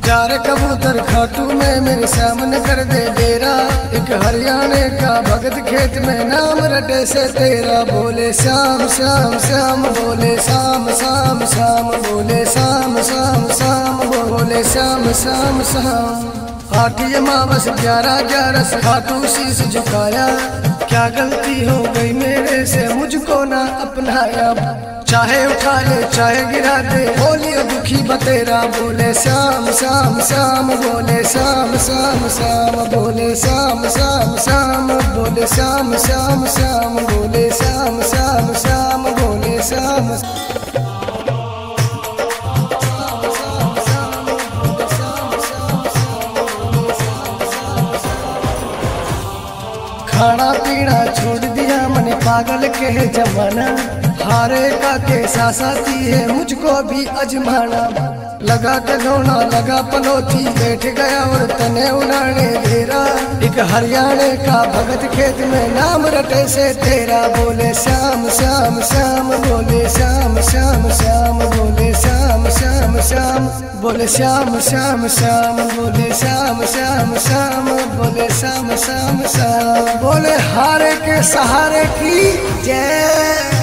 चार कबूतर खाटू में मेरे सामने कर दे डेरा। एक हरियाणे का भगत खेत में नाम रटे से तेरा। बोले श्याम श्याम श्याम, बोले श्याम श्याम श्याम, बोले श्याम श्याम श्याम, बोले श्याम श्याम श्याम। 8 अमावस 11 खाटू शीश झुकाया। क्या गलती हो गई मेरे से, मुझको ना अपनाया। चाहे उठा ले चाहे गिरा दे, बोलिए दुखी बतेरा। बोले श्याम श्याम श्याम, बोले श्याम श्याम श्याम, बोले श्याम श्याम श्याम, बोले श्याम श्याम श्याम, बोले श्याम श्याम श्याम, बोले श्याम। खाना पीना छोड़ दिया मैंने पागल के जमाना। हारे का के साथी है मुझको भी अजमाना। लगा के धोना लगा पनौती, बैठ गया और तने उड़ाने देरा। एक हरियाणे का भगत खेत में नाम रटे से तेरा। बोले श्याम श्याम श्याम, बोले श्याम श्याम श्याम, बोले श्याम श्याम श्याम, बोले श्याम श्याम श्याम, बोले श्याम श्याम श्याम, बोले श्याम श्याम श्याम। बोले हारे के सहारे की जय।